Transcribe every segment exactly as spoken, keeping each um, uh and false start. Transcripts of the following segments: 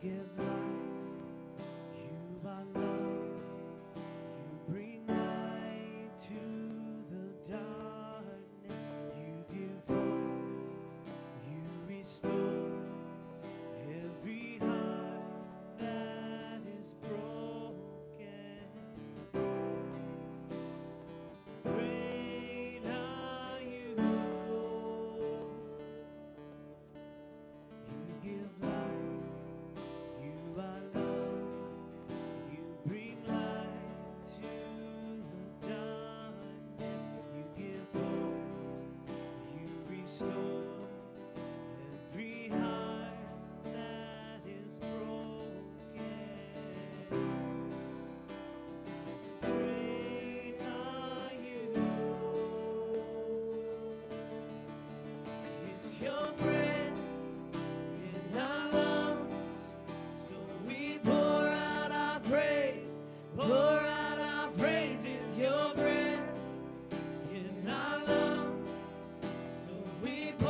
give life, you are love, you bring light to the darkness, you give hope, you restore every heart that is broken. Great are you, Lord. You give life, you are love, you bring light to the darkness, you give hope, you restore every heart that is broken. Great are you, Lord. It's your breath in our lungs, so we pour out our praise, pour out our praise. It's your breath in our lungs, so we pour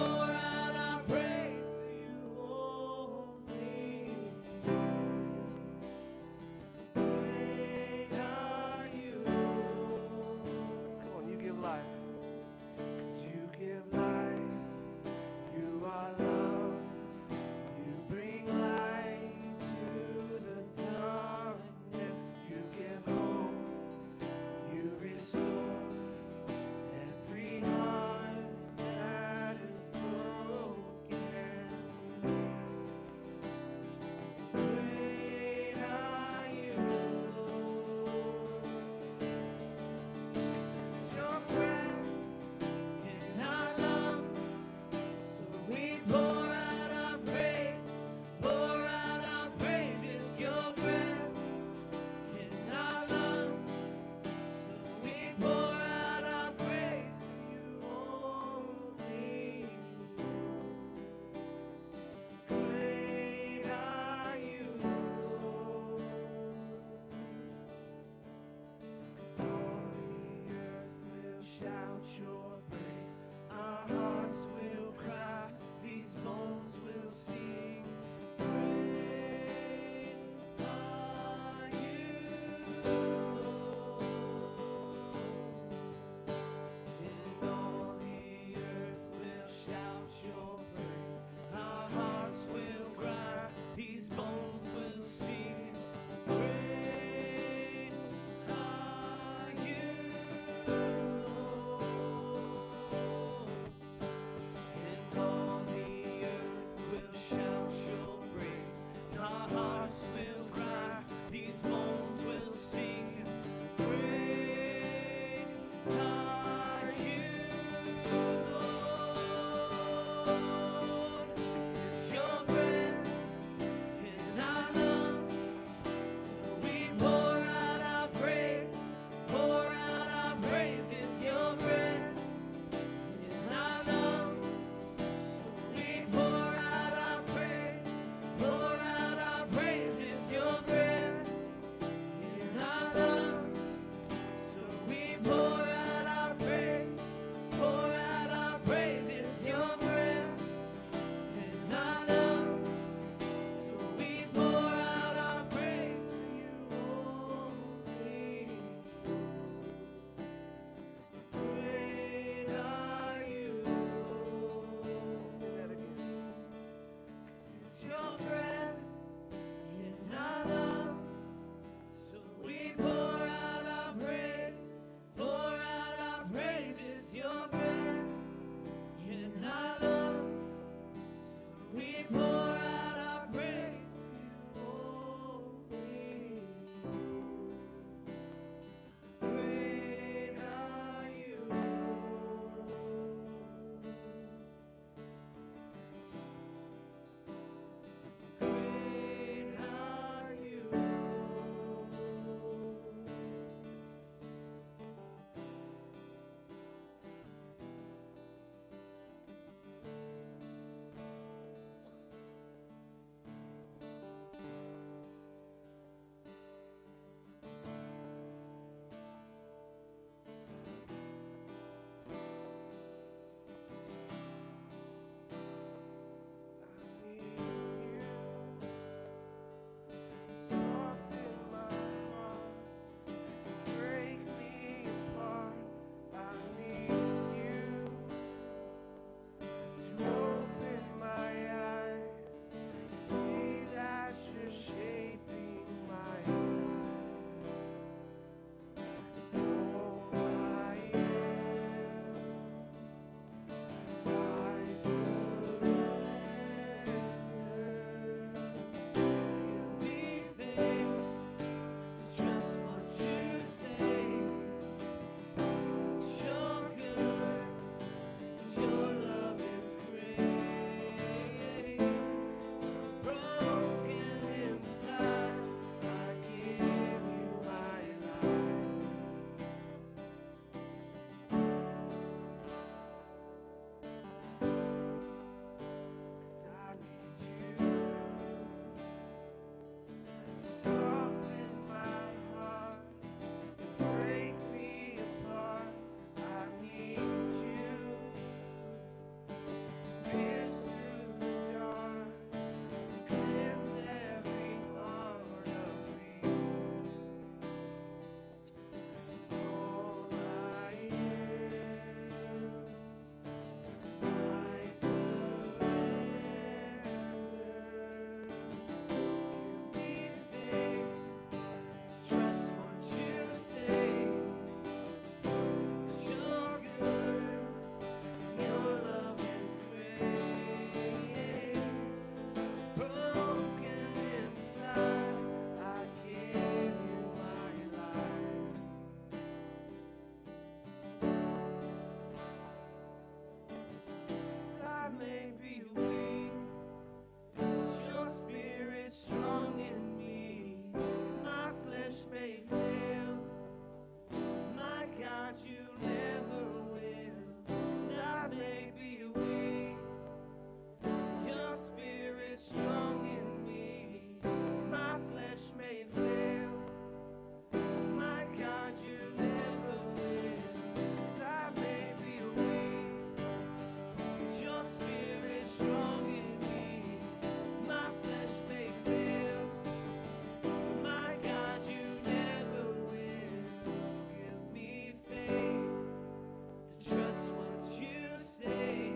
God, you never will. And I may be weak, your spirit strong in me. My flesh may fail, my God, you never will. And I may be weak, your spirit strong in me. My flesh may fail, my God, you never will. Give me faith to trust what you say.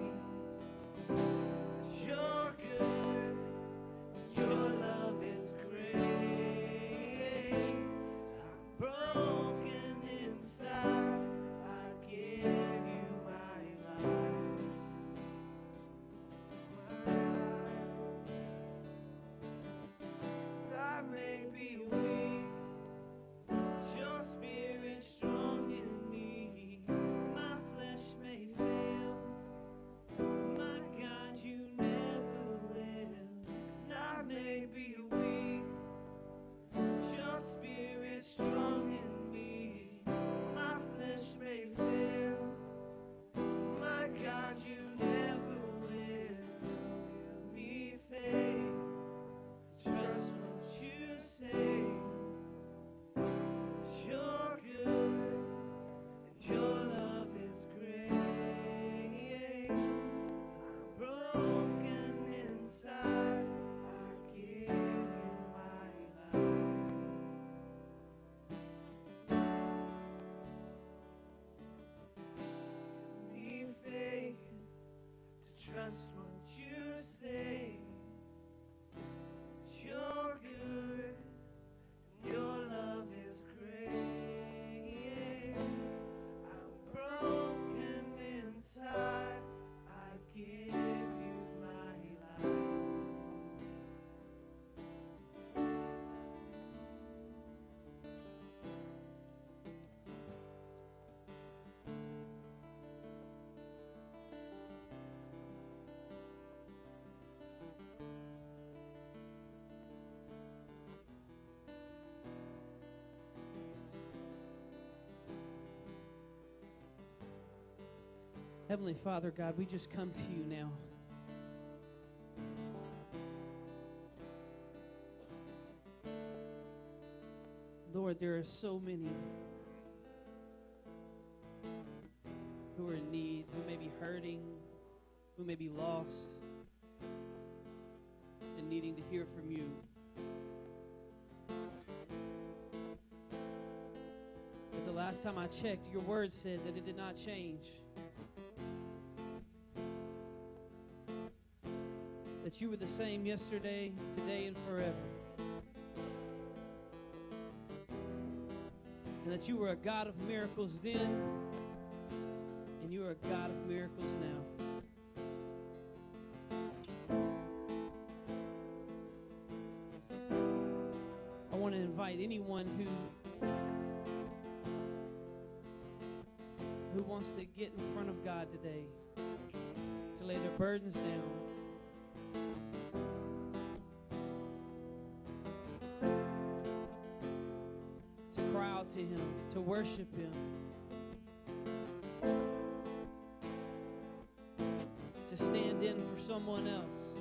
You're good, your love is great. I'm broken inside, I give you my life. I may be weak, your spirit strong in me. My flesh may fail, my God, you never will. 'Cause I may be weak, your spirit strong in me. My flesh may fail, my God, you never will. Give me faith, trust what you say. You're good, and your love is great. I'm broken inside, I give you my life. Give me faith to trust what you say. You're good, and your love is great. I'm broken inside, I give you my life. Heavenly Father, God, we just come to you now. Lord, there are so many who are in need, who may be hurting, who may be lost, and needing to hear from you. But the last time I checked, your word said that it did not change. That you were the same yesterday, today, and forever. And that you were a God of miracles then, and you are a God of miracles now. I want to invite anyone who who wants to get in front of God today, to lay their burdens down, to him, to worship him, to stand in for someone else.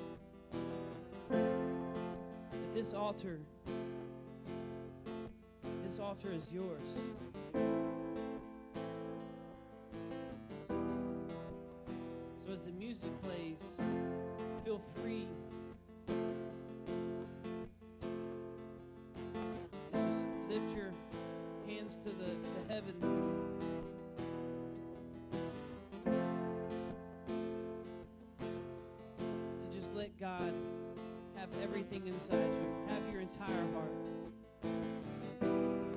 That this altar, this altar is yours. So as the music plays, feel free to just lift your hands to the, the heavens. To just let God have everything inside you. Have your entire heart.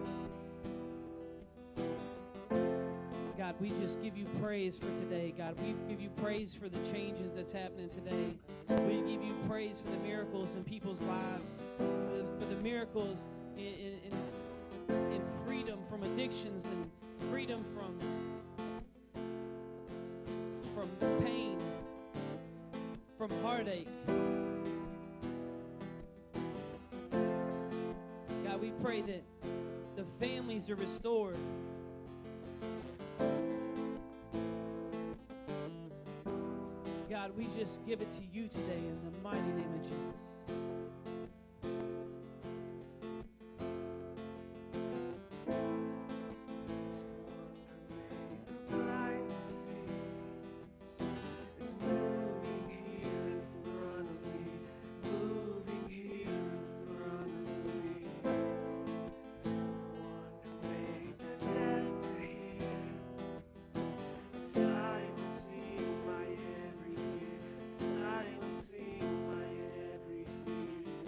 God, we just give you praise for today. God, we give you praise for the changes that's happening today. We give you praise for the miracles in people's lives, for the, for the miracles in, in, in, in freedom from addictions and freedom from, from pain, from heartache. God, we pray that the families are restored. God, we just give it to you today in the mighty name of Jesus. Silencing my every fear, silencing my every fear.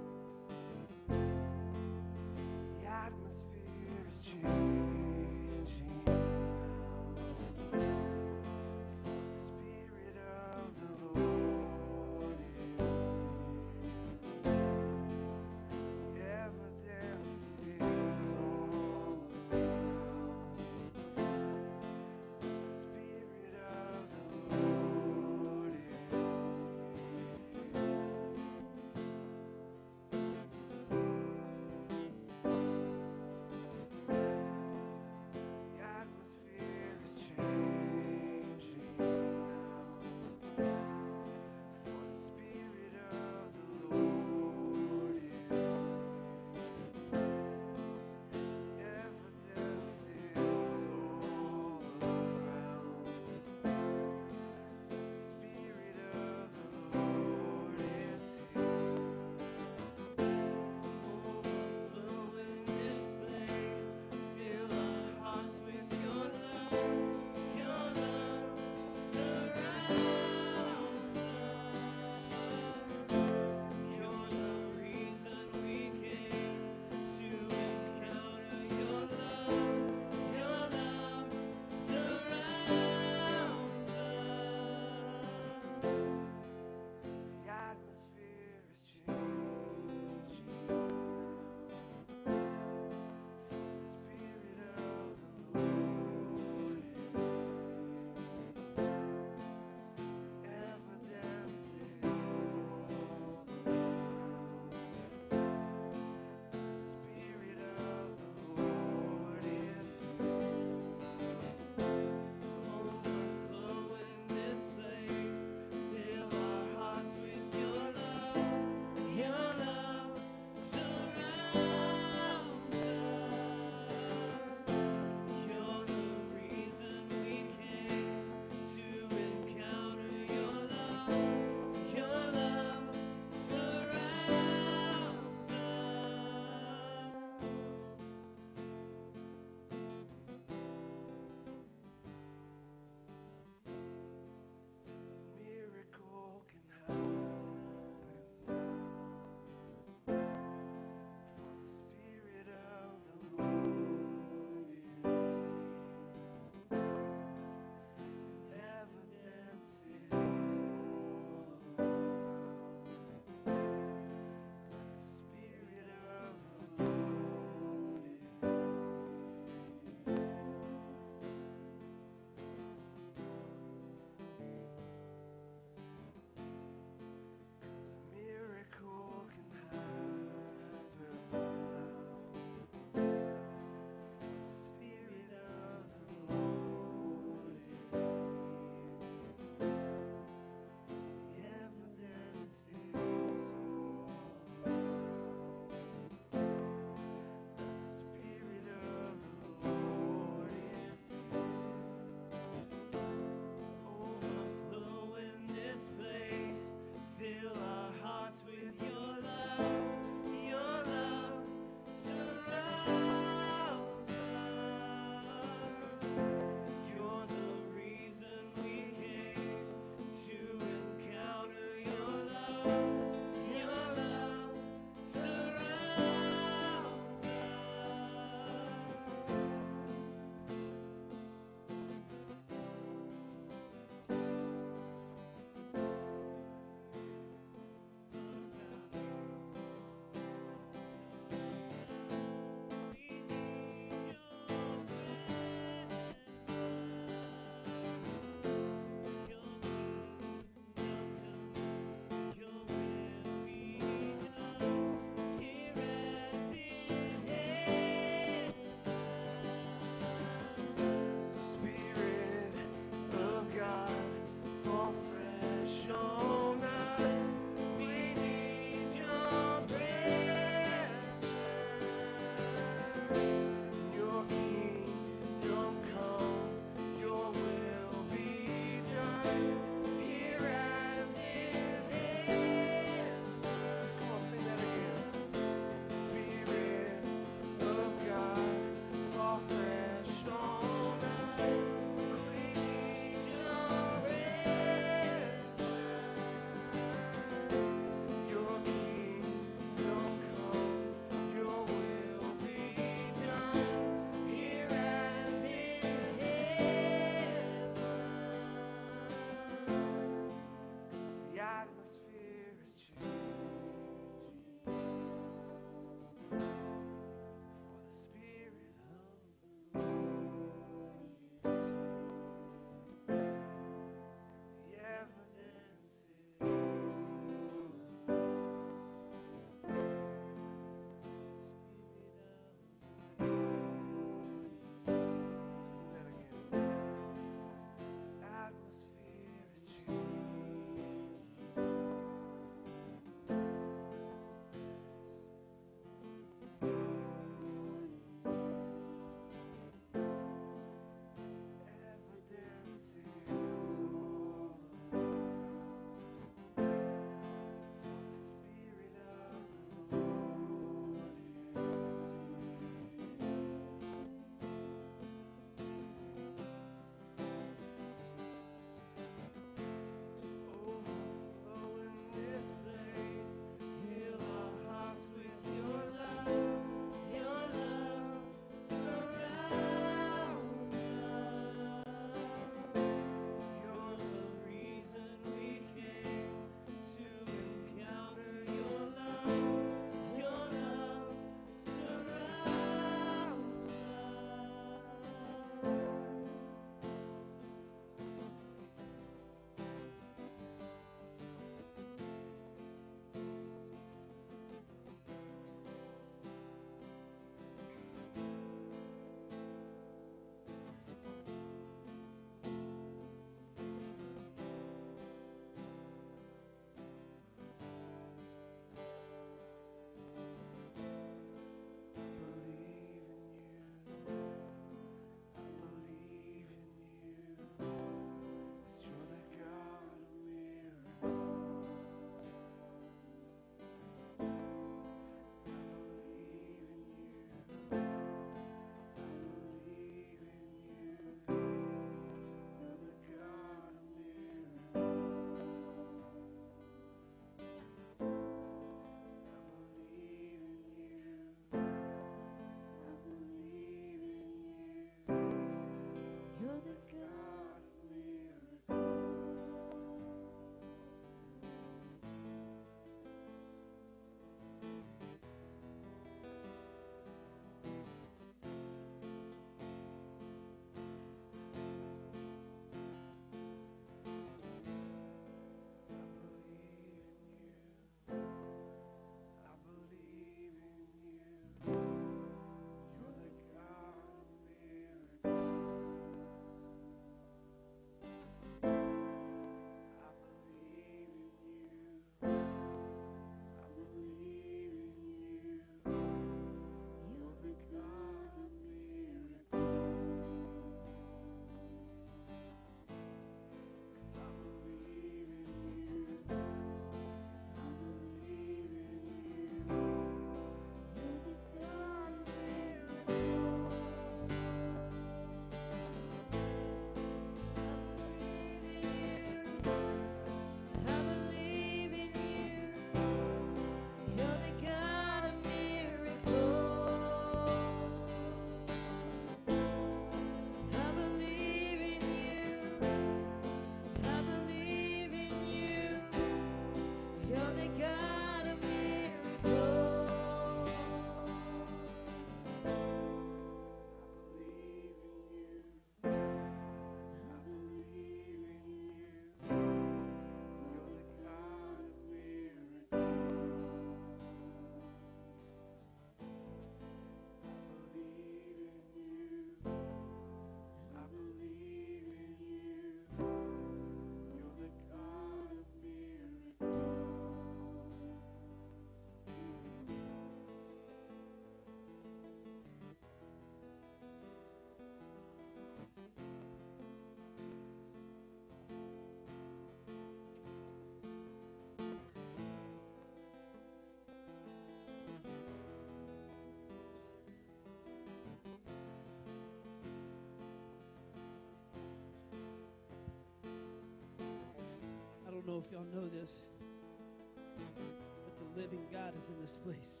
know if y'all know this, but the living God is in this place.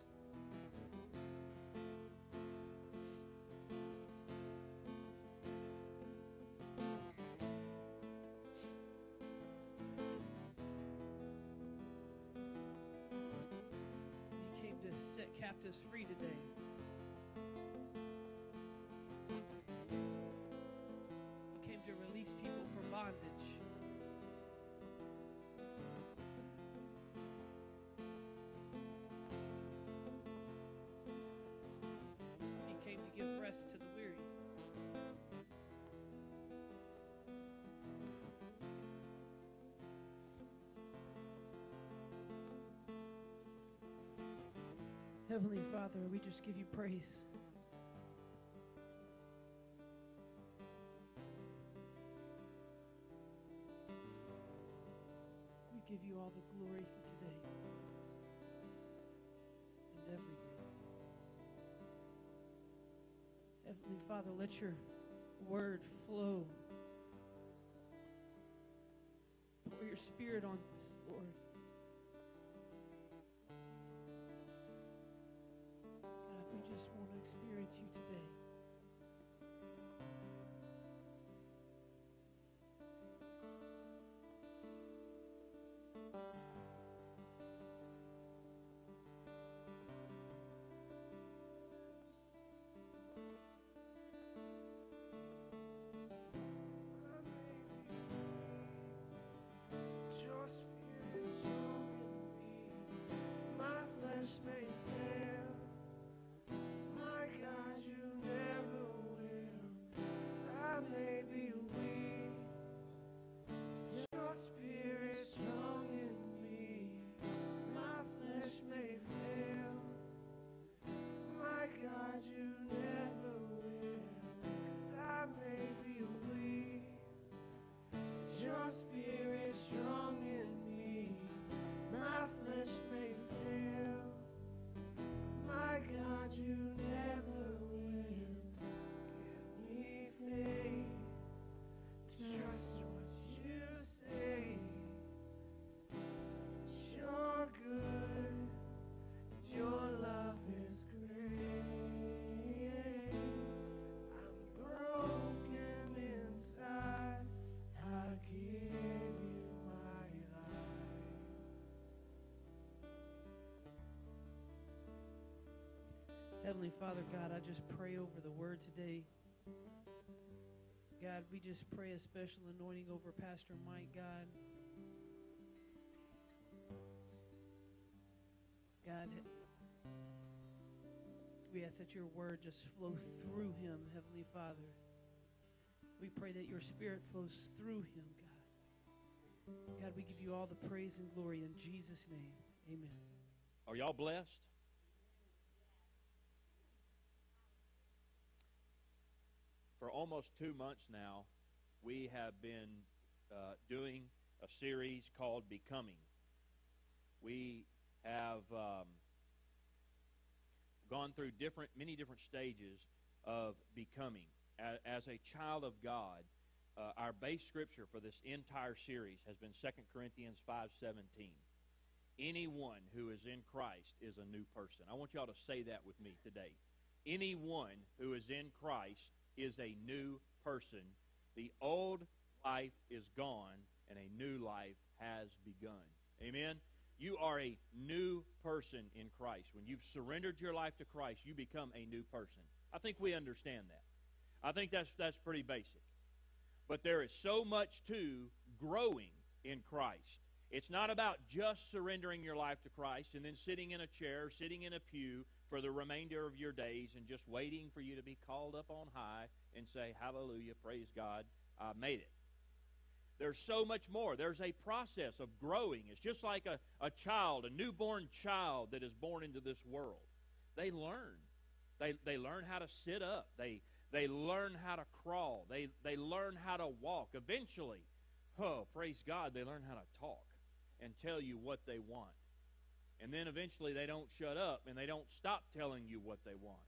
He came to set captives free today. He came to release people from bondage. To the weary. Heavenly Father, we just give you praise. We give you all the glory for today and every day. Heavenly Father, let your word flow. Pour your spirit on us, Lord. God, we just want to experience you today. Heavenly Father, God, I just pray over the word today. God, we just pray a special anointing over Pastor Mike, God. God, we ask that your word just flow through him, Heavenly Father. We pray that your spirit flows through him, God. God, we give you all the praise and glory in Jesus' name. Amen. Are y'all blessed? For almost two months now, we have been uh, doing a series called Becoming. We have um, gone through different, many different stages of becoming. As, as a child of God, uh, our base scripture for this entire series has been Second Corinthians five seventeen. Anyone who is in Christ is a new person. I want y'all to say that with me today. Anyone who is in Christ is a new person. The old life is gone, and a new life has begun. Amen? You are a new person in Christ. When you've surrendered your life to Christ, you become a new person. I think we understand that. I think that's that's pretty basic. But there is so much to growing in Christ. It's not about just surrendering your life to Christ and then sitting in a chair, sitting in a pew for the remainder of your days and just waiting for you to be called up on high and say, hallelujah, praise God, I made it. There's so much more. There's a process of growing. It's just like a, a child, a newborn child that is born into this world. They learn. They, they learn how to sit up. They, they learn how to crawl. They, they learn how to walk. Eventually, oh, praise God, they learn how to talk and tell you what they want. And then eventually they don't shut up and they don't stop telling you what they want.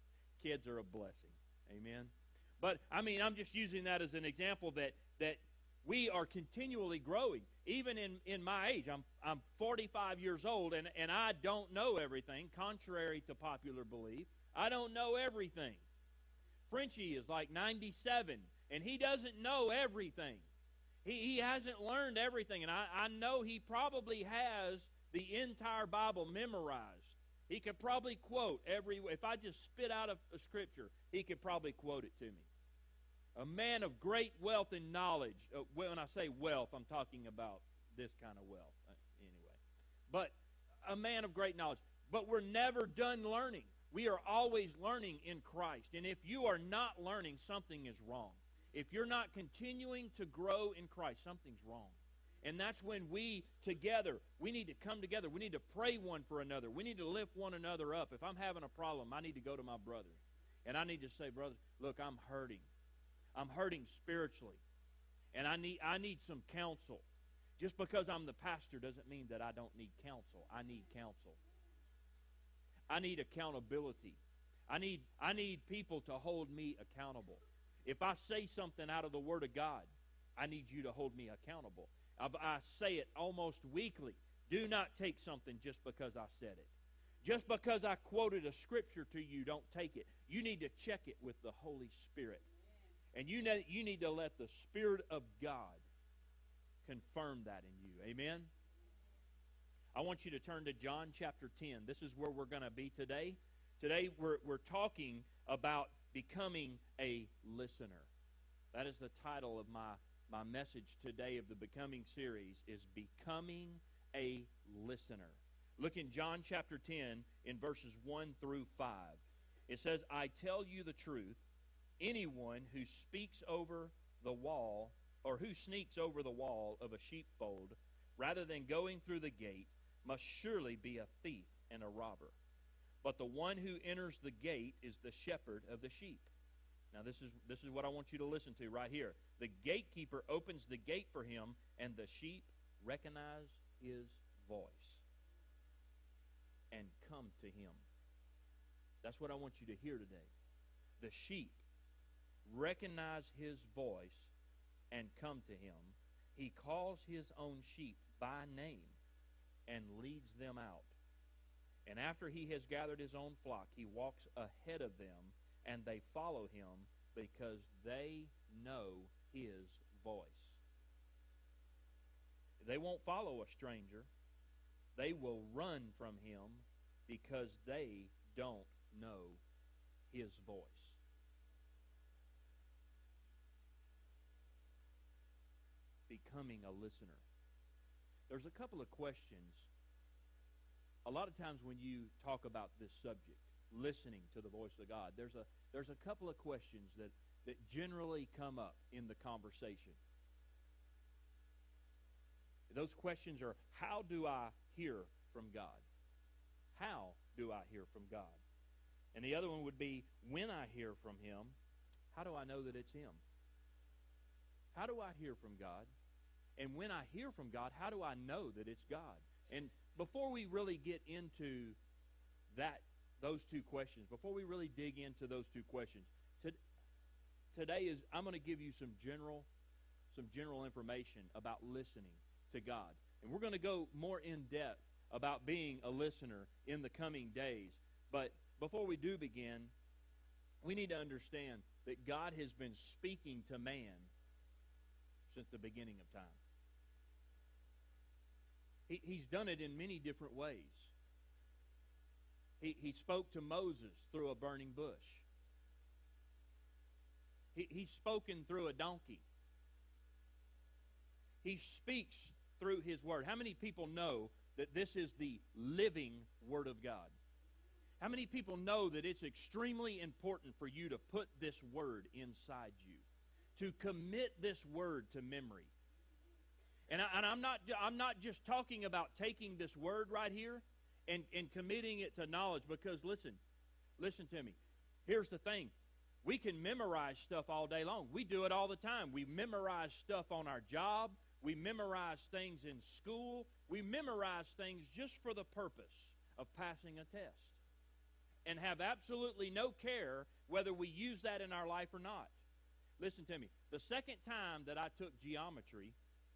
Kids are a blessing. Amen. But, I mean, I'm just using that as an example that, that We are continually growing. Even in, in my age, I'm, I'm forty-five years old, and, and I don't know everything, contrary to popular belief. I don't know everything. Frenchie is like ninety-seven, and he doesn't know everything. He, he hasn't learned everything, and I, I know he probably has the entire Bible memorized. He could probably quote every, if I just spit out a, a scripture, he could probably quote it to me. A man of great wealth and knowledge. Uh, when I say wealth, I'm talking about this kind of wealth. Uh, anyway. But a man of great knowledge. But we're never done learning. We are always learning in Christ. And if you are not learning, something is wrong. If you're not continuing to grow in Christ, something's wrong. And that's when we together, we need to come together. We need to pray one for another. We need to lift one another up. If I'm having a problem, I need to go to my brother. And I need to say, brother, look, I'm hurting. I'm hurting spiritually. And I need I need some counsel. Just because I'm the pastor doesn't mean that I don't need counsel. I need counsel. I need accountability. I need I need people to hold me accountable. If I say something out of the Word of God, I need you to hold me accountable. I, I say it almost weekly. Do not take something just because I said it. Just because I quoted a scripture to you, don't take it. You need to check it with the Holy Spirit. And you know, you need to let the Spirit of God confirm that in you. Amen? I want you to turn to John chapter ten. This is where we're going to be today. Today we're, we're talking about becoming a listener. That is the title of my, my message today of the Becoming series, is Becoming a Listener. Look in John chapter ten in verses one through five. It says, I tell you the truth, anyone who speaks over the wall, or who sneaks over the wall of a sheepfold, rather than going through the gate, must surely be a thief and a robber. But the one who enters the gate is the shepherd of the sheep. Now this is this is what I want you to listen to right here. The gatekeeper opens the gate for him, and the sheep recognize his voice and come to him. That's what I want you to hear today. The sheep recognize his voice and come to him. He calls his own sheep by name and leads them out. And after he has gathered his own flock, he walks ahead of them, and they follow him because they know his voice. They won't follow a stranger. They will run from him because they don't know his voice. Becoming a listener. There's a couple of questions. A lot of times when you talk about this subject, listening to the voice of God, there's a there's a couple of questions that, that generally come up in the conversation. Those questions are, how do I hear from God? How do I hear from God? And the other one would be, when I hear from him, how do I know that it's him? How do I hear from God? And when I hear from God, how do I know that it's God? And before we really get into that, those two questions, before we really dig into those two questions, to, today is I'm going to give you some general, some general information about listening to God, and we're going to go more in depth about being a listener in the coming days. But before we do begin, we need to understand that God has been speaking to man since the beginning of time. He, he's done it in many different ways. He, he spoke to Moses through a burning bush. He, he's spoken through a donkey. He speaks through his word. How many people know that this is the living Word of God? How many people know that it's extremely important for you to put this word inside you, to commit this word to memory? And, I, and I'm not I'm not just talking about taking this word right here and, and committing it to knowledge, because listen, listen to me. Here's the thing. We can memorize stuff all day long. We do it all the time. We memorize stuff on our job. We memorize things in school. We memorize things just for the purpose of passing a test, and have absolutely no care whether we use that in our life or not. listen to me. The second time that I took geometry,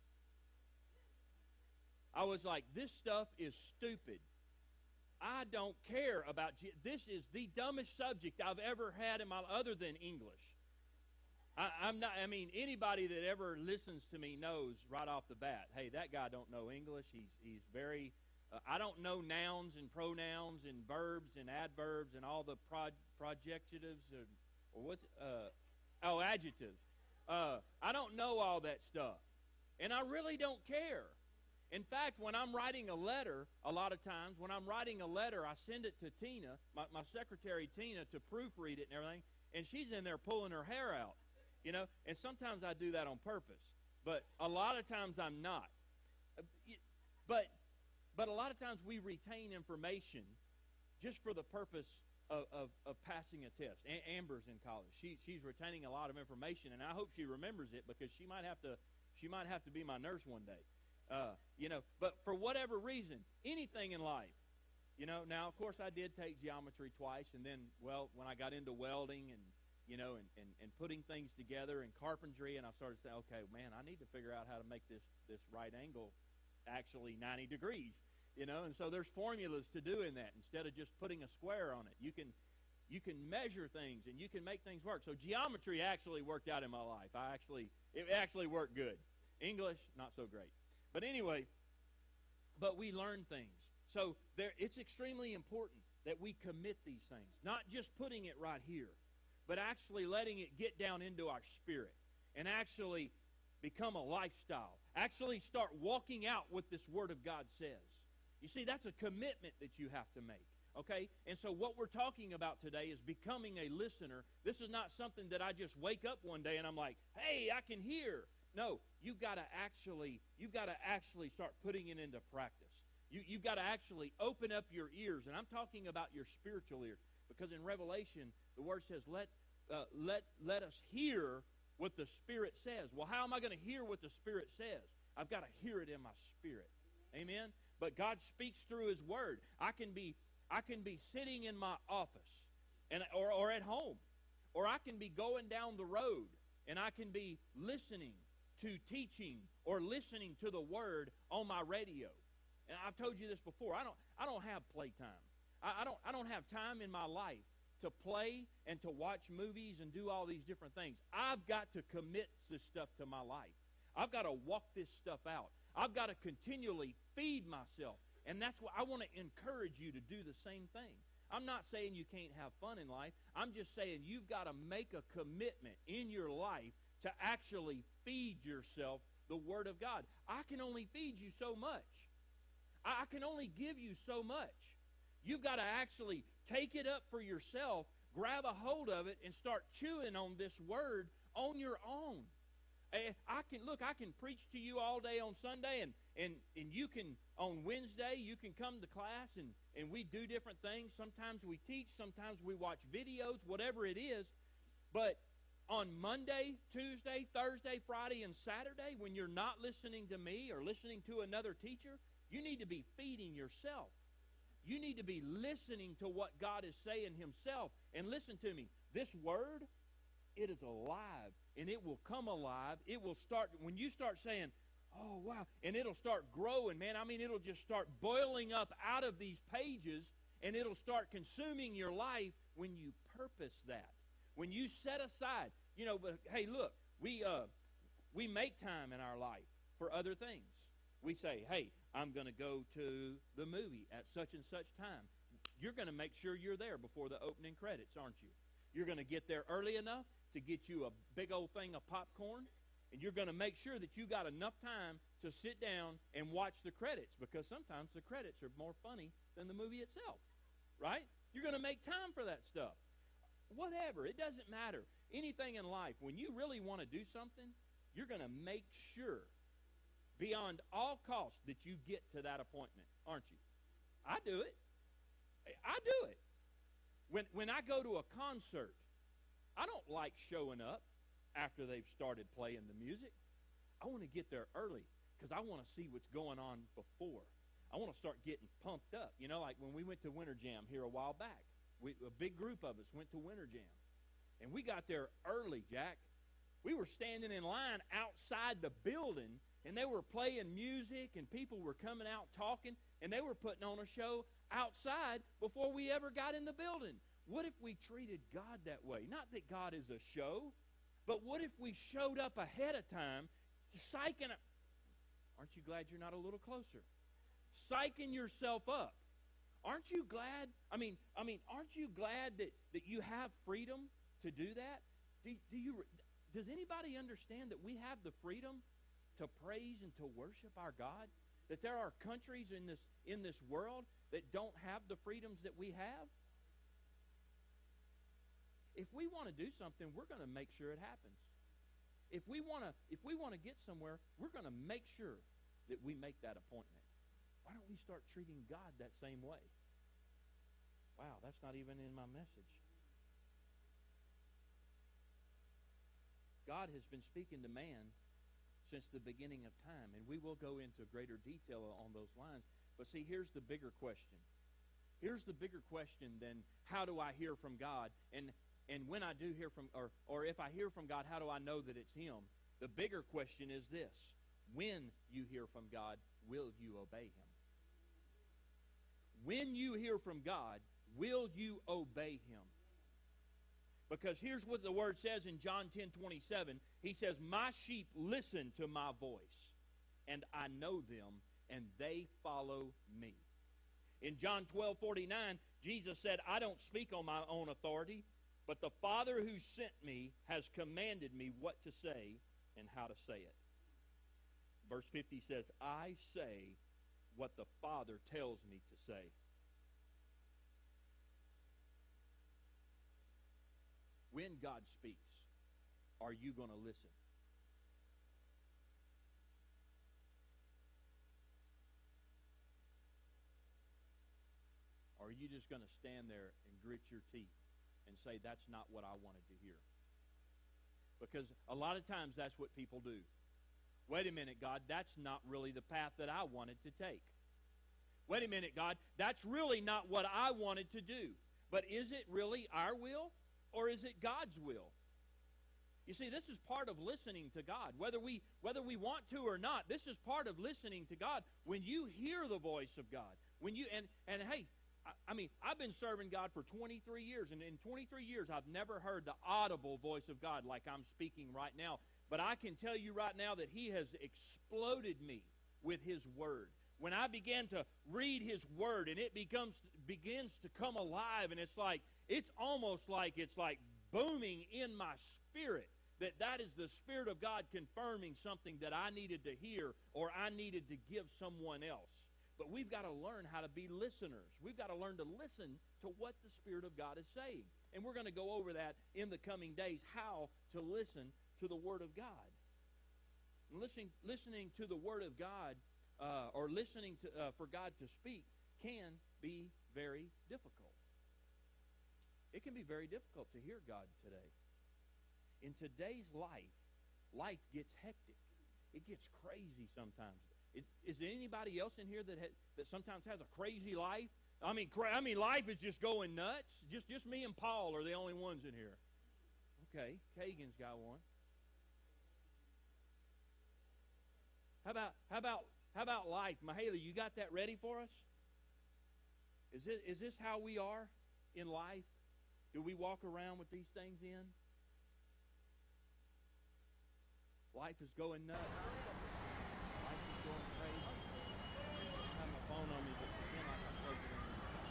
I was like, this stuff is stupid. I don't care about ge- this is the dumbest subject I've ever had in my other than English. I, I'm not. I mean, anybody that ever listens to me knows right off the bat, hey, that guy don't know English. He's he's very. Uh, I don't know nouns and pronouns and verbs and adverbs and all the pro, projectives or, or what's uh, oh adjectives. Uh, I don't know all that stuff, and I really don't care. In fact, when I'm writing a letter, a lot of times when I'm writing a letter, I send it to Tina, my, my secretary Tina, to proofread it and everything, and she's in there pulling her hair out. You know, and sometimes I do that on purpose, but a lot of times I'm not. But but a lot of times we retain information just for the purpose of, of, of passing a test. A- Amber's in college; she she's retaining a lot of information, and I hope she remembers it because she might have to she might have to be my nurse one day. Uh, you know, but for whatever reason, anything in life. You know, now of course I did take geometry twice, and then well, when I got into welding and you know, and, and, and putting things together and carpentry, and I started saying, okay, man, I need to figure out how to make this, this right angle actually ninety degrees, you know, and so there's formulas to do in that instead of just putting a square on it. You can you can measure things, and you can make things work. So geometry actually worked out in my life. I actually, it actually worked good. English, not so great. But anyway, but we learn things. So there, it's extremely important that we commit these things, not just putting it right here, but actually letting it get down into our spirit and actually become a lifestyle. Actually start walking out what this Word of God says. You see, that's a commitment that you have to make, okay? And so what we're talking about today is becoming a listener. This is not something that I just wake up one day and I'm like, hey, I can hear. No, you've got to actually, you've got to actually start putting it into practice. You, you've got to actually open up your ears, and I'm talking about your spiritual ears. Because in Revelation, the Word says, let, uh, let, let us hear what the Spirit says. Well, how am I going to hear what the Spirit says? I've got to hear it in my spirit. Amen? But God speaks through His Word. I can be, I can be sitting in my office and, or, or at home. Or I can be going down the road, and I can be listening to teaching or listening to the Word on my radio. And I've told you this before. I don't, I don't have playtime. I don't I don't have time in my life to play and to watch movies and do all these different things. I've got to commit this stuff to my life. I've got to walk this stuff out. I've got to continually feed myself. And that's what I want to encourage you to do the same thing. I'm not saying you can't have fun in life. I'm just saying you've got to make a commitment in your life to actually feed yourself the Word of God. I can only feed you so much. I can only give you so much. You've got to actually take it up for yourself, grab a hold of it, and start chewing on this Word on your own. And I can look, I can preach to you all day on Sunday, and, and, and you can, on Wednesday, you can come to class, and, and we do different things. Sometimes we teach, sometimes we watch videos, whatever it is. But on Monday, Tuesday, Thursday, Friday, and Saturday, when you're not listening to me or listening to another teacher, you need to be feeding yourself. You need to be listening to what God is saying Himself. And listen to me, this Word, it is alive, and it will come alive. It will start, when you start saying, oh, wow, and it'll start growing, man. I mean, it'll just start boiling up out of these pages, and it'll start consuming your life when you purpose that. When you set aside, you know, but hey, look, we uh, we make time in our life for other things. We say, hey, I'm going to go to the movie at such and such time. You're going to make sure you're there before the opening credits, aren't you? You're going to get there early enough to get you a big old thing of popcorn, and you're going to make sure that you got enough time to sit down and watch the credits, because sometimes the credits are more funny than the movie itself, right? You're going to make time for that stuff. Whatever, it doesn't matter. Anything in life, when you really want to do something, you're going to make sure beyond all costs that you get to that appointment, aren't you? I do it. I do it. When when I go to a concert, I don't like showing up after they've started playing the music. I want to get there early because I want to see what's going on before. I want to start getting pumped up. You know, like when we went to Winter Jam here a while back, we, a big group of us went to Winter Jam. And we got there early, Jack. We were standing in line outside the building, and they were playing music, and people were coming out talking, and they were putting on a show outside before we ever got in the building. What if we treated God that way? Not that God is a show, but what if we showed up ahead of time, psyching up? Aren't you glad you're not a little closer? Psyching yourself up. Aren't you glad? I mean, I mean, aren't you glad that, that you have freedom to do that? Do, do you? Does anybody understand that we have the freedom to praise and to worship our God? That there are countries in this in this world that don't have the freedoms that we have? If we want to do something, we're going to make sure it happens. If we want to if we want to get somewhere, we're going to make sure that we make that appointment. Why don't we start treating God that same way? Wow, that's not even in my message. God has been speaking to man since the beginning of time, and we will go into greater detail on those lines. But see, here's the bigger question. Here's the bigger question than how do I hear from God? And and when I do hear from, or, or if I hear from God, how do I know that it's Him? The bigger question is this. When you hear from God, will you obey Him? When you hear from God, will you obey Him? Because here's what the Word says in John ten twenty-seven. He says, my sheep listen to my voice, and I know them, and they follow me. In John twelve forty-nine, Jesus said, I don't speak on my own authority, but the Father who sent me has commanded me what to say and how to say it. Verse fifty says, I say what the Father tells me to say. When God speaks, are you going to listen? Or are you just going to stand there and grit your teeth and say, that's not what I wanted to hear? Because a lot of times that's what people do. Wait a minute, God, that's not really the path that I wanted to take. Wait a minute, God, that's really not what I wanted to do. But is it really our will, or is it God's will? You see, this is part of listening to God. Whether we whether we want to or not, this is part of listening to God. When you hear the voice of God, when you and and hey, I, I mean, I've been serving God for twenty-three years, and in twenty-three years, I've never heard the audible voice of God like I'm speaking right now. But I can tell you right now that He has exploded me with His Word. When I began to read His Word, and it becomes begins to come alive, and it's like it's almost like it's like booming in my spirit, that that is the Spirit of God confirming something that I needed to hear or I needed to give someone else. But we've got to learn how to be listeners. We've got to learn to listen to what the Spirit of God is saying. And we're going to go over that in the coming days, how to listen to the Word of God. And listening, listening to the Word of God, uh, or listening to, uh, for God to speak, can be very difficult. It can be very difficult to hear God today. In today's life, life gets hectic. It gets crazy sometimes. Is, is there anybody else in here that ha, that sometimes has a crazy life? I mean, cra- I mean, life is just going nuts. Just just me and Paul are the only ones in here. Okay, Kagan's got one. How about how about how about life, Mahala? You got that ready for us? Is this is this how we are in life? Do we walk around with these things in? Life is going nuts. Life is going crazy. I have my phone on me, but pretend like I'm plugged it in.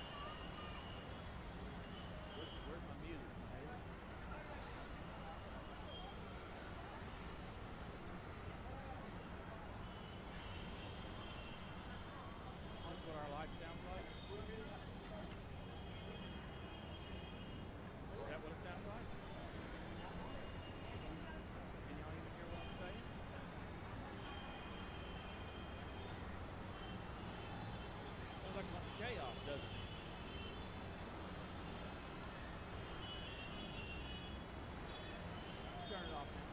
Where's, where's my music, Mahala? That's what our life sounds like. Is that what it sounds like? Can y'all even hear what I'm saying? Sounds like a bunch of chaos, doesn't it? Turn it off now.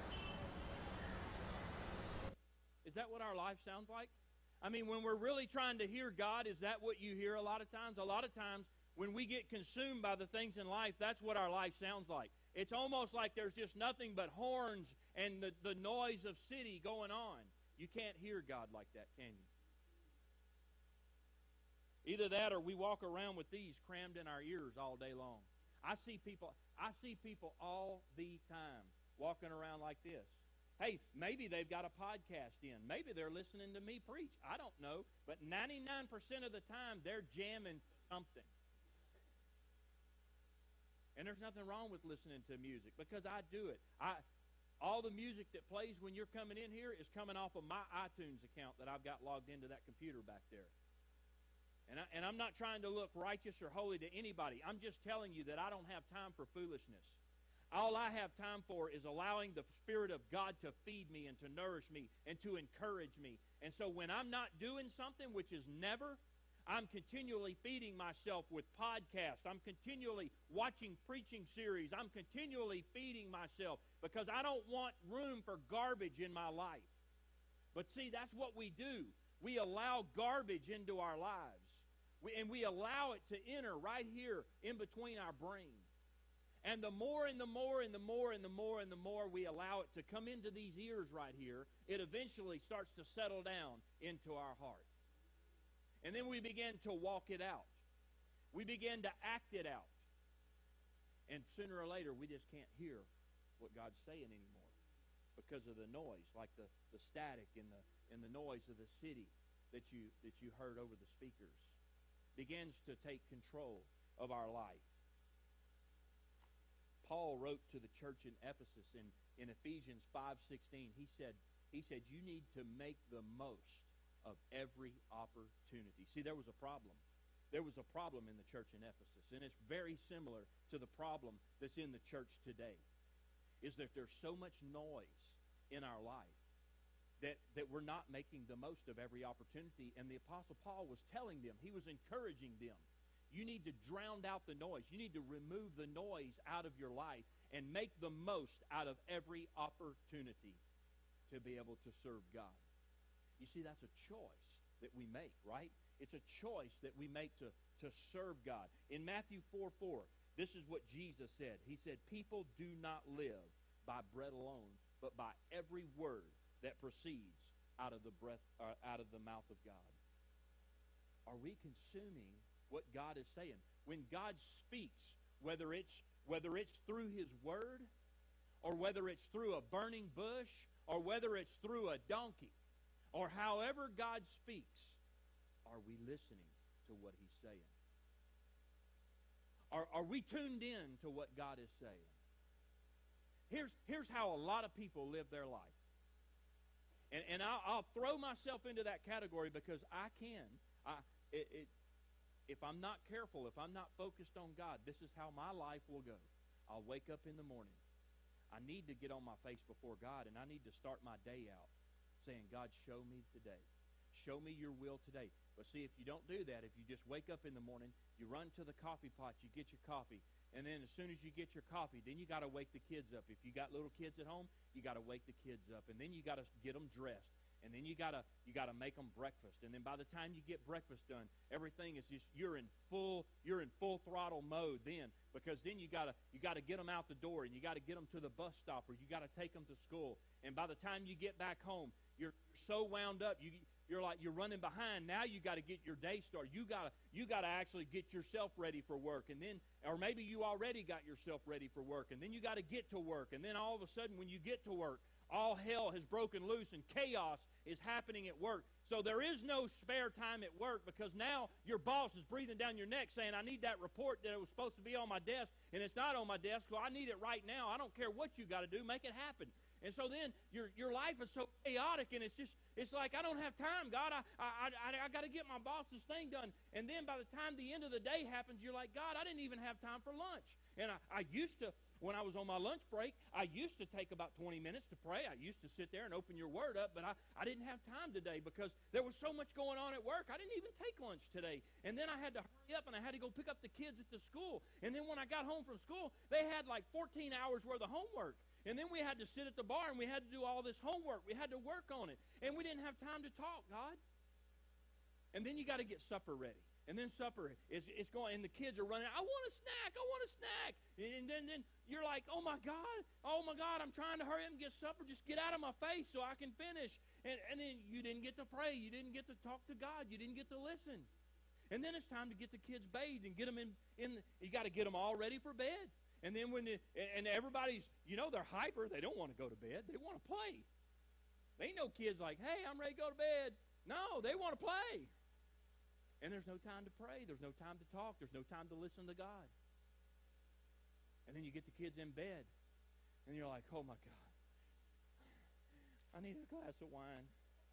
Is that what our life sounds like? I mean, when we're really trying to hear God, is that what you hear a lot of times? A lot of times, when we get consumed by the things in life, that's what our life sounds like. It's almost like there's just nothing but horns and the, the noise of city going on. You can't hear God like that, can you? Either that or we walk around with these crammed in our ears all day long. I see people, I see people all the time walking around like this. Hey, maybe they've got a podcast in. Maybe they're listening to me preach. I don't know. But ninety-nine percent of the time, they're jamming something. And there's nothing wrong with listening to music because I do it. I, all the music that plays when you're coming in here is coming off of my iTunes account that I've got logged into that computer back there. And, I, and I'm not trying to look righteous or holy to anybody. I'm just telling you that I don't have time for foolishness. All I have time for is allowing the Spirit of God to feed me and to nourish me and to encourage me. And so when I'm not doing something, which is never, I'm continually feeding myself with podcasts. I'm continually watching preaching series. I'm continually feeding myself because I don't want room for garbage in my life. But see, that's what we do. We allow garbage into our lives. We, and we allow it to enter right here in between our brain. And the more and the more and the more and the more and the more we allow it to come into these ears right here, it eventually starts to settle down into our heart. And then we begin to walk it out. We begin to act it out. And sooner or later, we just can't hear what God's saying anymore because of the noise, like the, the static and the, and the noise of the city that you, that you heard over the speakers. Begins to take control of our life. Paul wrote to the church in Ephesus in, in Ephesians five sixteen. He said, he said, you need to make the most of every opportunity. See, there was a problem. There was a problem in the church in Ephesus, and it's very similar to the problem that's in the church today, is that there's so much noise in our life that, that we're not making the most of every opportunity. And the Apostle Paul was telling them, he was encouraging them, you need to drown out the noise. You need to remove the noise out of your life and make the most out of every opportunity to be able to serve God. You see, that's a choice that we make, right? It's a choice that we make to, to serve God. In Matthew four four, this is what Jesus said. He said, people do not live by bread alone, but by every word that proceeds out of the breath, uh, out of the mouth of God. Are we consuming what God is saying? When God speaks, whether it's whether it's through His Word, or whether it's through a burning bush, or whether it's through a donkey, or however God speaks, are we listening to what He's saying? Are, are we tuned in to what God is saying? Here's, here's how a lot of people live their life. And, and I'll, I'll throw myself into that category because I can. I, it, it, if I'm not careful, if I'm not focused on God, this is how my life will go. I'll wake up in the morning. I need to get on my face before God, and I need to start my day out saying, God, show me today. Show me your will today. But see, if you don't do that, if you just wake up in the morning, you run to the coffee pot, you get your coffee, and then as soon as you get your coffee, then you got to wake the kids up. If you got little kids at home, you got to wake the kids up, and then you got to get them dressed. And then you gotta you gotta make them breakfast, and then by the time you get breakfast done, everything is just you're in full you're in full throttle mode then, because then you gotta you gotta get them out the door, and you gotta get them to the bus stop, or you gotta take them to school. And by the time you get back home, you're so wound up, you you're like you're running behind. Now you got to get your day started. You gotta you gotta actually get yourself ready for work, and then or maybe you already got yourself ready for work, and then you got to get to work, and then all of a sudden when you get to work, all hell has broken loose and chaos is happening at work. So there is no spare time at work because now your boss is breathing down your neck saying, I need that report that it was supposed to be on my desk, and it's not on my desk, so I need it right now. I don't care what you got to do. Make it happen. And so then your your life is so chaotic, and it's just, it's like, I don't have time, God. I I, I, I got to get my boss's thing done. And then by the time the end of the day happens, you're like, God, I didn't even have time for lunch. And I, I used to, when I was on my lunch break, I used to take about twenty minutes to pray. I used to sit there and open your word up, but I, I didn't have time today because there was so much going on at work. I didn't even take lunch today. And then I had to hurry up, and I had to go pick up the kids at the school. And then when I got home from school, they had like fourteen hours worth of homework. And then we had to sit at the bar, and we had to do all this homework. We had to work on it. And we didn't have time to talk, God. And then you got to get supper ready. And then supper is it's going, and the kids are running. I want a snack. I want a snack. And then, then you're like, oh my God, oh my God, I'm trying to hurry up and get supper. Just get out of my face so I can finish. And, and then you didn't get to pray. You didn't get to talk to God. You didn't get to listen. And then it's time to get the kids bathed and get them in. in the, you got to get them all ready for bed. And then when the, and everybody's, you know, they're hyper. They don't want to go to bed. They want to play. They ain't no kids like, hey, I'm ready to go to bed. No, they want to play. And there's no time to pray. There's no time to talk. There's no time to listen to God. And then you get the kids in bed, and you're like, oh, my God. I need a glass of wine.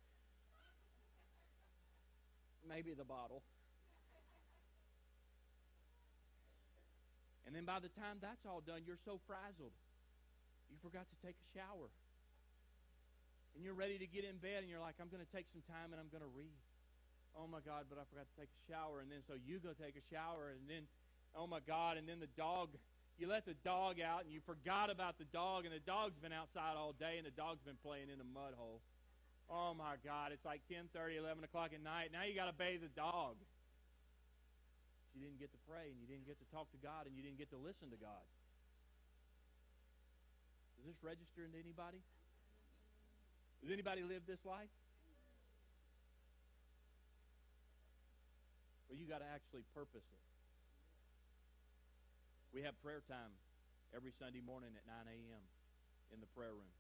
Maybe the bottle. And then by the time that's all done, you're so frazzled. You forgot to take a shower. And you're ready to get in bed, and you're like, I'm going to take some time, and I'm going to read. Oh, my God, but I forgot to take a shower. And then so you go take a shower, and then, oh, my God, and then the dog, you let the dog out, and you forgot about the dog, and the dog's been outside all day, and the dog's been playing in a mud hole. Oh, my God, it's like ten thirty, eleven o'clock at night. Now you got to bathe the dog. You didn't get to pray, and you didn't get to talk to God, and you didn't get to listen to God. Does this register into anybody? Does anybody live this life? Well, you got to actually purpose it. We have prayer time every Sunday morning at nine a.m. in the prayer room.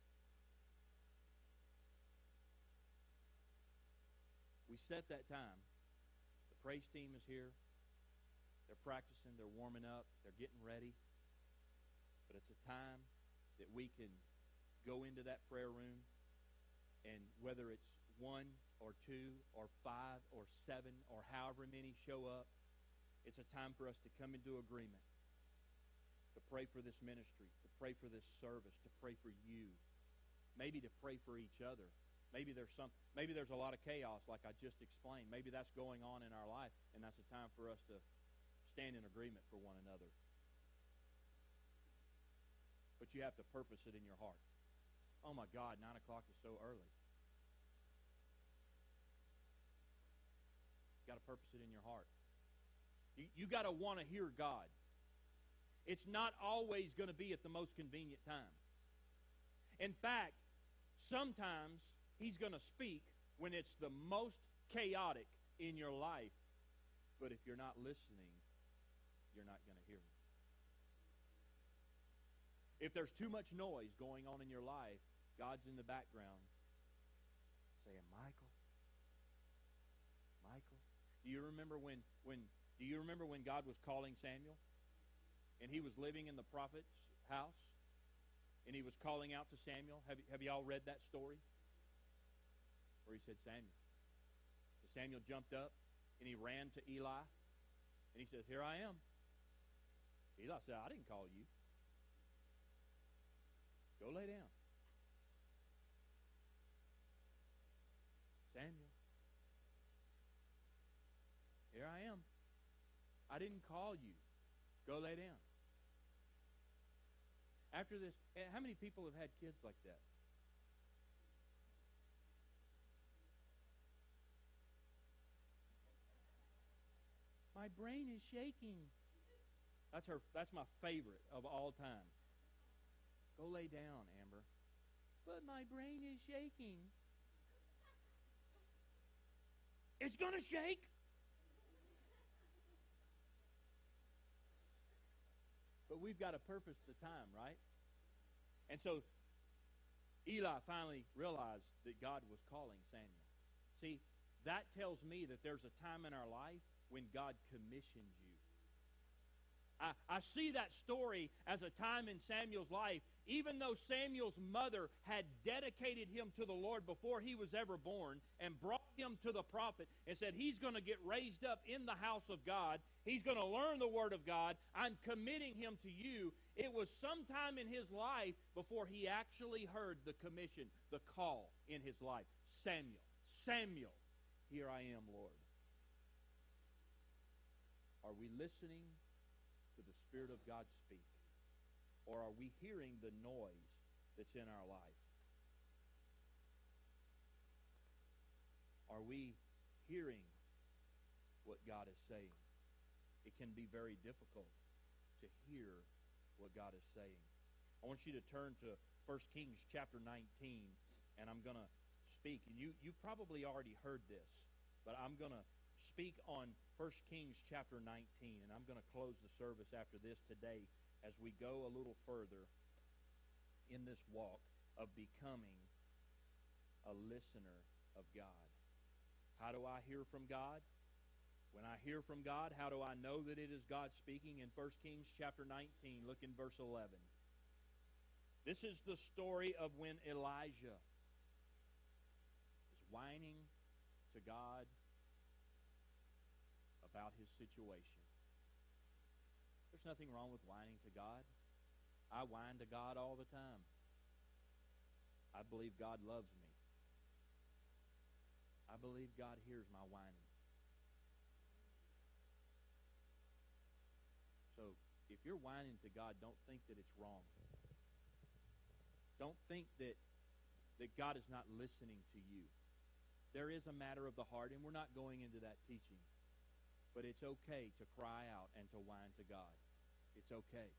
We set that time. The praise team is here. They're practicing. They're warming up. They're getting ready. But it's a time that we can go into that prayer room, and whether it's one or two or five or seven or however many show up, it's a time for us to come into agreement, to pray for this ministry, to pray for this service, to pray for you, maybe to pray for each other. Maybe there's some, maybe there's a lot of chaos like I just explained. Maybe that's going on in our life, and that's a time for us to stand in agreement for one another. But you have to purpose it in your heart. Oh my God, nine o'clock is so early. You got to purpose it in your heart. You, you got to want to hear God. It's not always going to be at the most convenient time. In fact, sometimes He's going to speak when it's the most chaotic in your life. But if you're not listening, you're not going to hear Him. If there's too much noise going on in your life, God's in the background saying, Michael, Michael. Do you remember when, when, do you remember when God was calling Samuel? And he was living in the prophet's house? And he was calling out to Samuel? Have, have you all read that story? Where he said, Samuel. And Samuel jumped up, and he ran to Eli. And he says, here I am. Eli said, I didn't call you. Go lay down. Samuel. Here I am. I didn't call you. Go lay down. After this, how many people have had kids like that? My brain is shaking. That's her. That's my favorite of all time. Go lay down, Amber. But my brain is shaking. It's going to shake. But we've got to purpose the time, right? And so Eli finally realized that God was calling Samuel. See, that tells me that there's a time in our life when God commissioned you. I, I see that story as a time in Samuel's life, even though Samuel's mother had dedicated him to the Lord before he was ever born and brought him to the prophet and said, he's going to get raised up in the house of God. He's going to learn the Word of God. I'm committing him to you. It was sometime in his life before he actually heard the commission, the call in his life. Samuel, Samuel, here I am, Lord. Are we listening to the Spirit of God speak? Or are we hearing the noise that's in our life? Are we hearing what God is saying. It can be very difficult to hear what God is saying. I want you to turn to First Kings chapter nineteen, and I'm going to speak. And you, you probably already heard this, but I'm going to speak on First Kings chapter nineteen, and I'm going to close the service after this today as we go a little further in this walk of becoming a listener of God. How do I hear from God? When I hear from God, how do I know that it is God speaking? In First Kings chapter nineteen, look in verse eleven. This is the story of when Elijah is whining to God about his situation. There's nothing wrong with whining to God. I whine to God all the time. I believe God loves me. I believe God hears my whining. So, if you're whining to God, don't think that it's wrong. Don't think that, that God is not listening to you. There is a matter of the heart, and we're not going into that teaching. But it's okay to cry out and to whine to God. It's okay.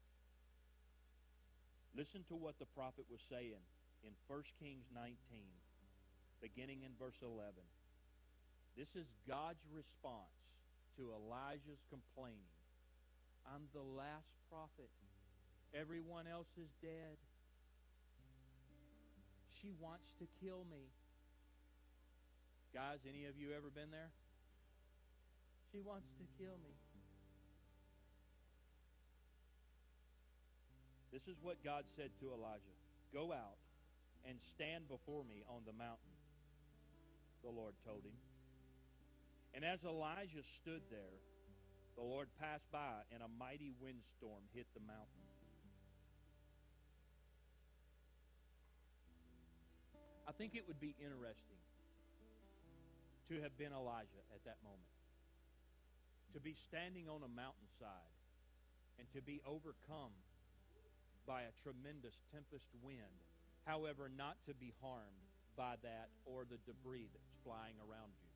Listen to what the prophet was saying in First Kings nineteen, beginning in verse eleven. This is God's response to Elijah's complaining. I'm the last prophet. Everyone else is dead. She wants to kill me. Guys, any of you ever been there? She wants to kill me. This is what God said to Elijah. Go out and stand before me on the mountain, the Lord told him. And as Elijah stood there, the Lord passed by, and a mighty windstorm hit the mountain. I think it would be interesting to have been Elijah at that moment. To be standing on a mountainside and to be overcome by a tremendous tempest wind, however, not to be harmed by that or the debris that's flying around you.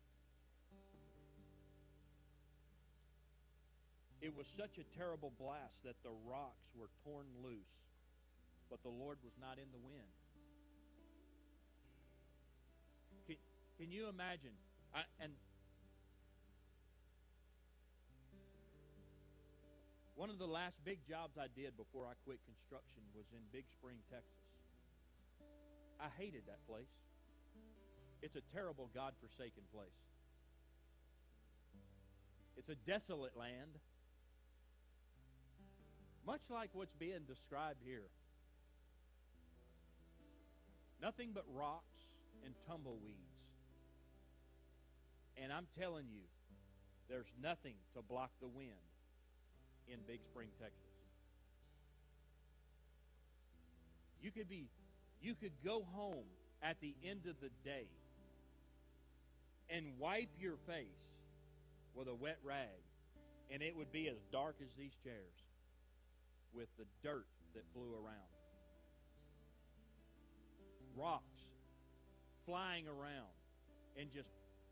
It was such a terrible blast that the rocks were torn loose, but the Lord was not in the wind. Can, can you imagine? I, and one of the last big jobs I did before I quit construction was in Big Spring, Texas. I hated that place. It's a terrible, God-forsaken place. It's a desolate land. Much like what's being described here. Nothing but rocks and tumbleweeds. And I'm telling you, there's nothing to block the wind in Big Spring, Texas. You could be, you could go home at the end of the day and wipe your face with a wet rag, and it would be as dark as these chairs, with the dirt that flew around. Rocks flying around and just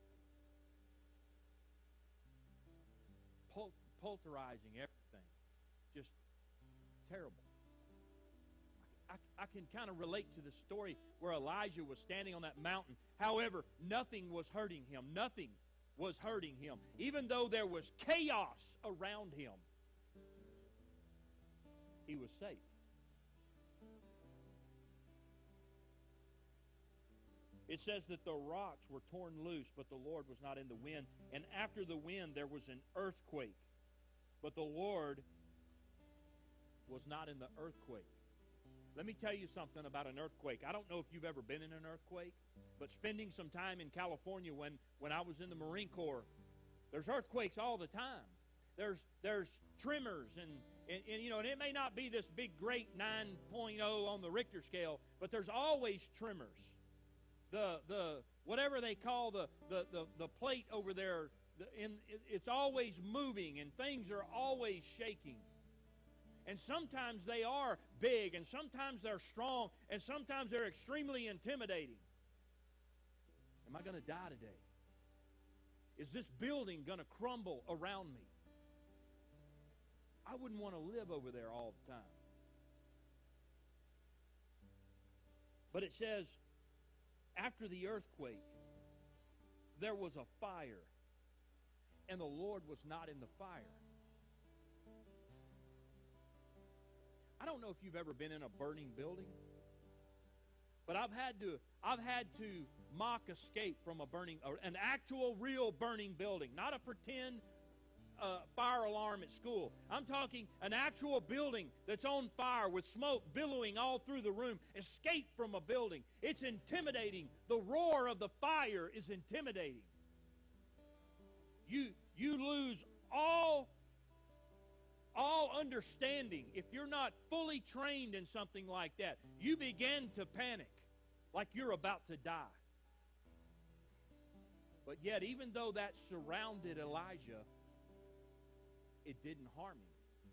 pul- pulverizing everything. Just terrible. I, I can kind of relate to the story where Elijah was standing on that mountain. However, nothing was hurting him. Nothing was hurting him. Even though there was chaos around him, he was safe. It says that the rocks were torn loose, but the Lord was not in the wind. And after the wind, there was an earthquake. But the Lord was not in the earthquake. Let me tell you something about an earthquake. I don't know if you've ever been in an earthquake, but spending some time in California when, when I was in the Marine Corps, there's earthquakes all the time. There's there's tremors, and, and, and you know, and it may not be this big, great nine point oh on the Richter scale, but there's always tremors. The the whatever they call the the, the, the plate over there, the, in, it, it's always moving, and things are always shaking. And sometimes they are big, and sometimes they're strong, and sometimes they're extremely intimidating. Am I going to die today? Is this building going to crumble around me? I wouldn't want to live over there all the time. But it says, after the earthquake, there was a fire, and the Lord was not in the fire. I don't know if you've ever been in a burning building, but I've had to I've had to mock escape from a burning, an actual, real burning building, not a pretend uh, fire alarm at school. I'm talking an actual building that's on fire with smoke billowing all through the room. Escape from a building. It's intimidating. The roar of the fire is intimidating. You you lose all all understanding. If you're not fully trained in something like that, you begin to panic like you're about to die. But yet, even though that surrounded Elijah, it didn't harm him.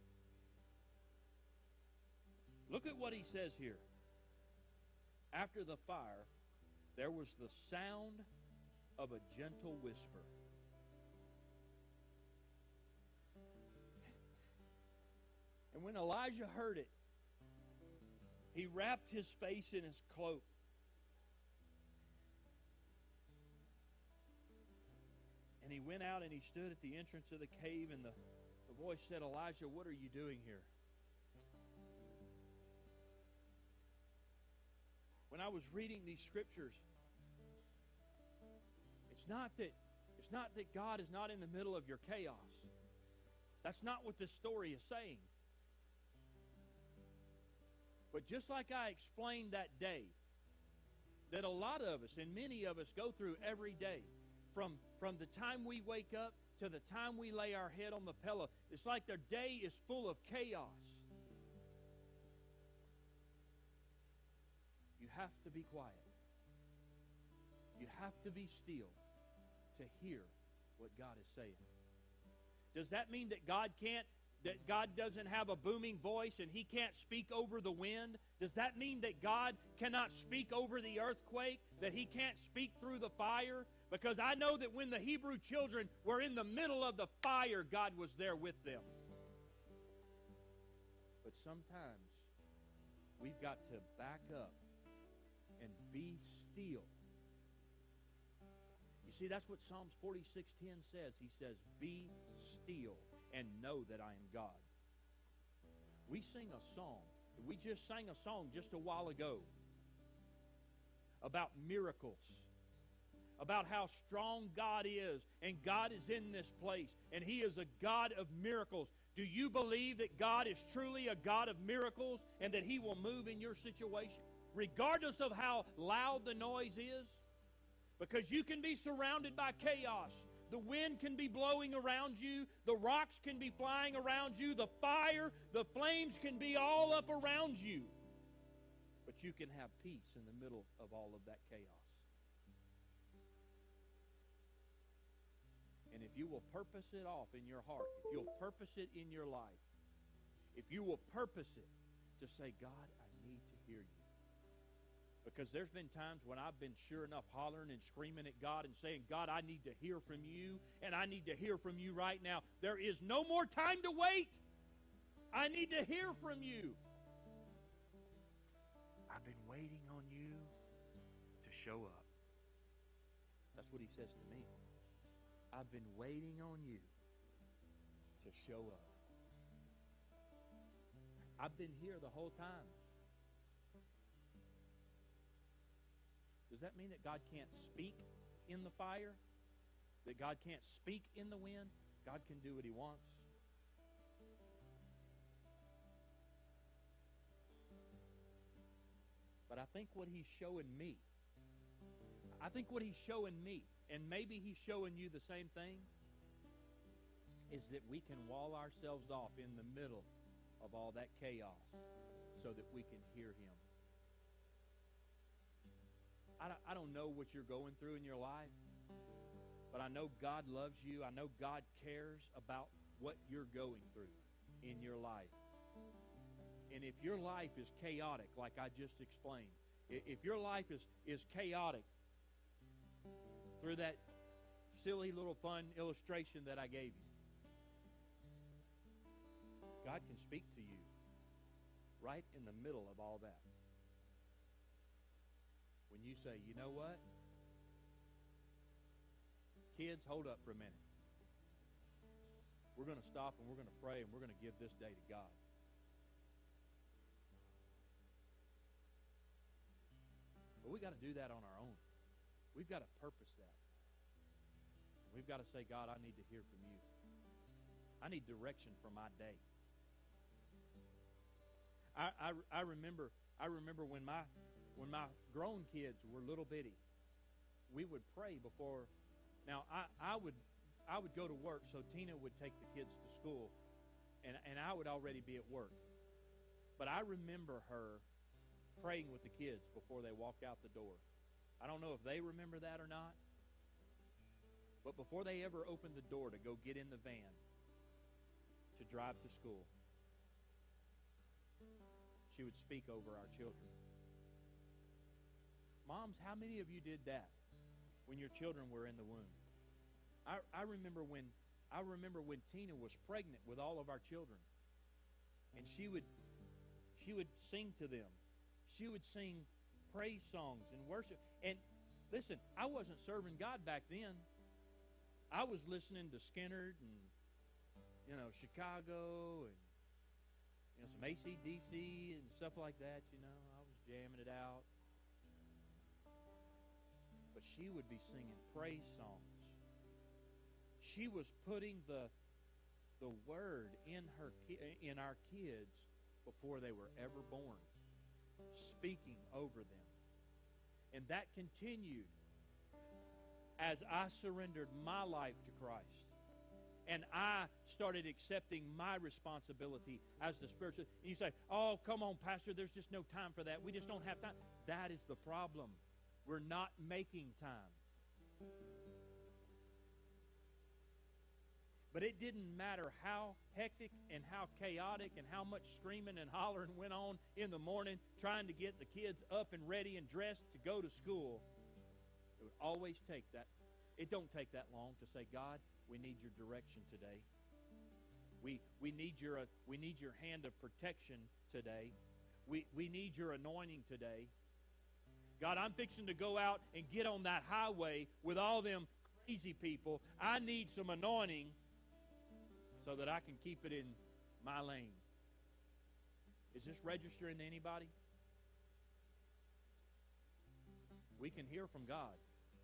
Look at what he says here. After the fire, there was the sound of a gentle whisper. And when Elijah heard it, he wrapped his face in his cloak. And he went out and he stood at the entrance of the cave, and the, the voice said, Elijah, what are you doing here? When I was reading these scriptures, it's not that it's not that God is not in the middle of your chaos. That's not what this story is saying. But just like I explained that day, that a lot of us, and many of us, go through every day, from, from the time we wake up to the time we lay our head on the pillow, it's like their day is full of chaos. You have to be quiet. You have to be still to hear what God is saying. Does that mean that God can't that God doesn't have a booming voice and He can't speak over the wind? Does that mean that God cannot speak over the earthquake? That He can't speak through the fire? Because I know that when the Hebrew children were in the middle of the fire, God was there with them. But sometimes we've got to back up and be still. You see, that's what Psalms forty-six ten says. He says, be still and know that I am God. We sing a song. We just sang a song just a while ago about miracles, about how strong God is, and God is in this place, and He is a God of miracles. Do you believe that God is truly a God of miracles and that He will move in your situation, regardless of how loud the noise is? Because you can be surrounded by chaos. The wind can be blowing around you. The rocks can be flying around you. The fire, the flames can be all up around you. But you can have peace in the middle of all of that chaos. And if you will purpose it off in your heart, if you'll purpose it in your life, if you will purpose it to say, God, I need to hear you. Because there's been times when I've been sure enough hollering and screaming at God and saying, God, I need to hear from you, and I need to hear from you right now. There is no more time to wait. I need to hear from you. I've been waiting on you to show up. That's what He says to me. I've been waiting on you to show up. I've been here the whole time. Does that mean that God can't speak in the fire? That God can't speak in the wind? God can do what He wants. But I think what He's showing me, I think what He's showing me, and maybe He's showing you the same thing, is that we can wall ourselves off in the middle of all that chaos so that we can hear Him. I don't, I don't know what you're going through in your life, but I know God loves you. I know God cares about what you're going through in your life. And if your life is chaotic, like I just explained, if your life is, is chaotic through that silly little fun illustration that I gave you. God can speak to you right in the middle of all that. When you say, you know what? Kids, hold up for a minute. We're going to stop and we're going to pray and we're going to give this day to God. But we've got to do that on our own. We've got to purpose that. We've got to say, God, I need to hear from you. I need direction for my day. I, I, I remember I remember when my when my grown kids were little bitty, we would pray before. Now I, I would I would go to work, so Tina would take the kids to school, and and I would already be at work. But I remember her praying with the kids before they walked out the door. I don't know if they remember that or not, but before they ever opened the door to go get in the van to drive to school, she would speak over our children. Moms, how many of you did that when your children were in the womb? I, I remember when I remember when Tina was pregnant with all of our children, and she would she would sing to them. She would sing praise songs and worship. And listen, I wasn't serving God back then. I was listening to Skinner and you know Chicago and you know some A C D C and stuff like that. You know, I was jamming it out. But she would be singing praise songs. She was putting the the word in her in our kids before they were ever born, speaking over them. And that continued as I surrendered my life to Christ. And I started accepting my responsibility as the spiritual. And you say, oh, come on, Pastor, there's just no time for that. We just don't have time. That is the problem. We're not making time. But it didn't matter how hectic and how chaotic and how much screaming and hollering went on in the morning trying to get the kids up and ready and dressed to go to school. It would always take that. It don't take that long to say, God, we need your direction today. We we need your uh, we need your hand of protection today. We we need your anointing today. God, I'm fixing to go out and get on that highway with all them crazy people. I need some anointing so that I can keep it in my lane. Is this registering to anybody? We can hear from God.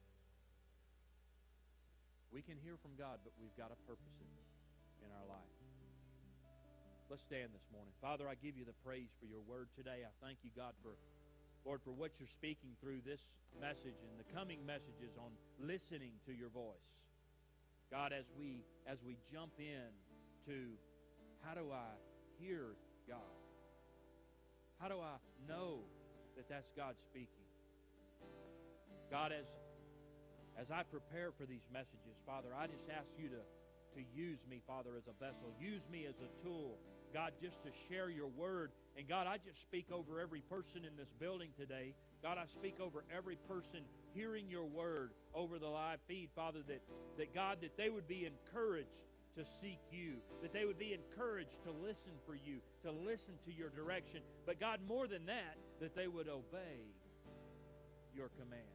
We can hear from God, but we've got to purpose it in our life. Let's stand this morning. Father, I give you the praise for your word today. I thank you, God, for Lord, for what you're speaking through this message and the coming messages on listening to your voice. God, as we as we jump in to how do I hear God? How do I know that that's God speaking? God, as as I prepare for these messages, Father, I just ask you to, to use me, Father, as a vessel. Use me as a tool, God, just to share your word. And God, I just speak over every person in this building today. God, I speak over every person hearing your word over the live feed, Father, that, that God, that they would be encouraged to seek you, that they would be encouraged to listen for you, to listen to your direction. But God, more than that, that they would obey your command.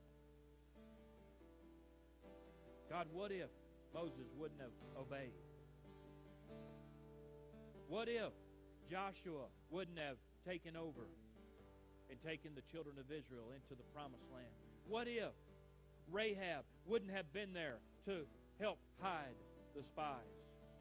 God, what if Moses wouldn't have obeyed? What if Joshua wouldn't have taken over and taken the children of Israel into the promised land? What if Rahab wouldn't have been there to help hide the spies?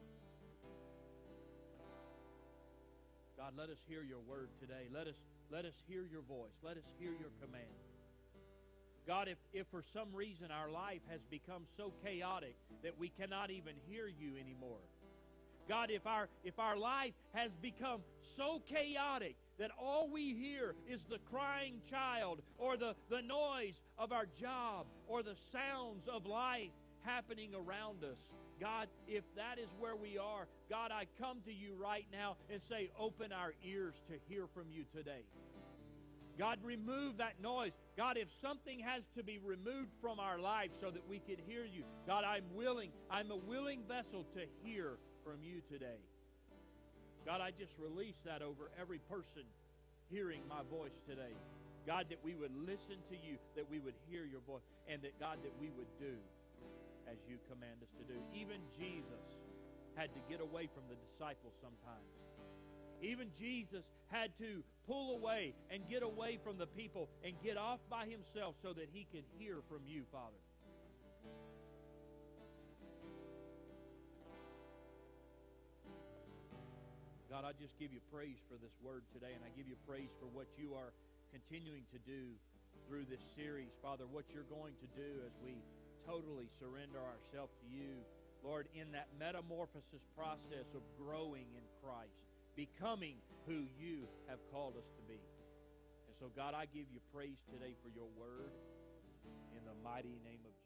God, let us hear your word today. Let us, let us hear your voice. Let us hear your command. God, if, if for some reason our life has become so chaotic that we cannot even hear you anymore, God, if our if our life has become so chaotic that all we hear is the crying child or the, the noise of our job or the sounds of life happening around us, God, if that is where we are, God, I come to you right now and say, open our ears to hear from you today. God, remove that noise. God, if something has to be removed from our life so that we could hear you, God, I'm willing. I'm a willing vessel to hear from you today. God, I just release that over every person hearing my voice today. God, that we would listen to you, that we would hear your voice, and that, God, that we would do as you command us to do. Even Jesus had to get away from the disciples sometimes. Even Jesus had to pull away and get away from the people and get off by himself so that he could hear from you, Father. God, I just give you praise for this word today, and I give you praise for what you are continuing to do through this series. Father, what you're going to do as we totally surrender ourselves to you, Lord, in that metamorphosis process of growing in Christ, becoming who you have called us to be. And so, God, I give you praise today for your word in the mighty name of